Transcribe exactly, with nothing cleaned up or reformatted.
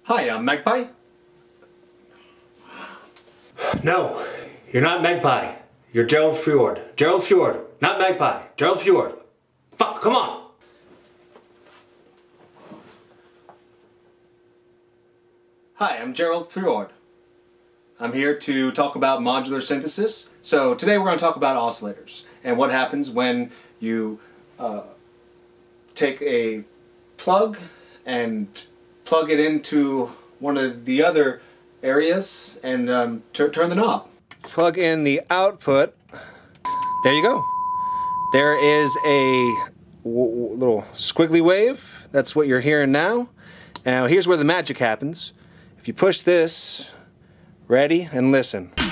Hi, I'm Magpie. No, you're not Magpie. You're Gerald Fjord. Gerald Fjord, not Magpie. Gerald Fjord. Fuck, come on! Hi, I'm Gerald Fjord. I'm here to talk about modular synthesis. So today we're going to talk about oscillators and what happens when you uh, take a plug and plug it into one of the other areas and um, turn the knob. Plug in the output. There you go. There is a w little squiggly wave. That's what you're hearing now. Now here's where the magic happens. If you push this, ready, and listen.